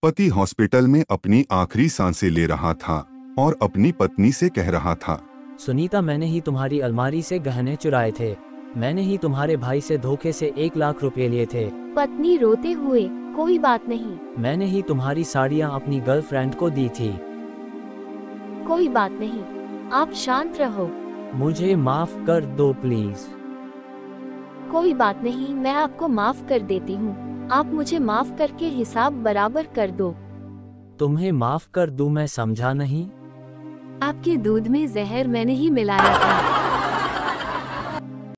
पति हॉस्पिटल में अपनी आखिरी सांसें ले रहा था और अपनी पत्नी से कह रहा था, सुनीता, मैंने ही तुम्हारी अलमारी से गहने चुराए थे। मैंने ही तुम्हारे भाई से धोखे से 1 लाख रुपए लिए थे। पत्नी रोते हुए, कोई बात नहीं, मैंने ही तुम्हारी साड़ियाँ अपनी गर्लफ्रेंड को दी थी। कोई बात नहीं, आप शांत रहो। मुझे माफ कर दो प्लीज। कोई बात नहीं, मैं आपको माफ कर देती हूँ। आप मुझे माफ करके हिसाब बराबर कर दो। तुम्हें माफ कर दूं, मैं समझा नहीं। आपके दूध में जहर मैंने ही मिलाया था।